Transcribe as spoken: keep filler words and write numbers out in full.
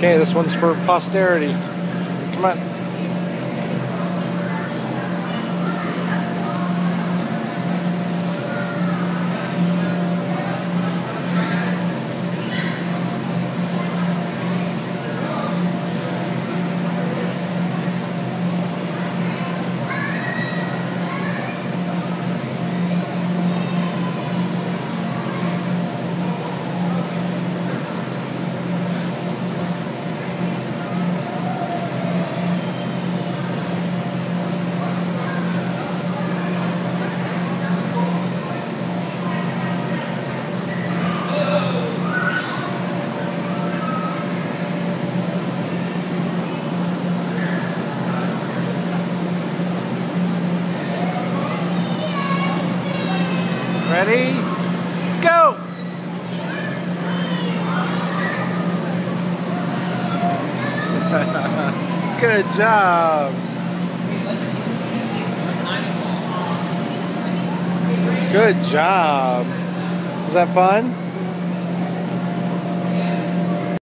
Okay, this one's for posterity. Come on. Ready? Go! Good job. Good job. Was that fun?